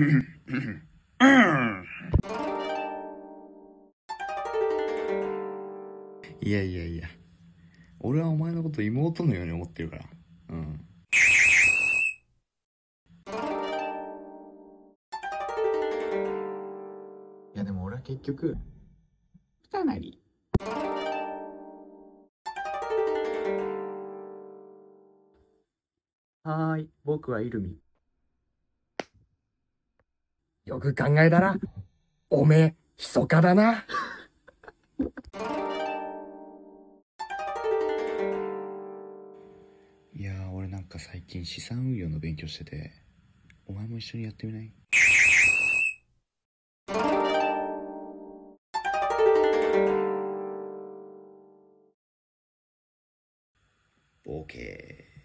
いやいやいや、俺はお前のこと妹のように思ってるから。うん。いやでも俺は結局二なり。 はーい、僕はイルミ。よく考えたら、おめえ、密かだな。 いやー、俺なんか最近資産運用の勉強してて、お前も一緒にやってみない？ボケー。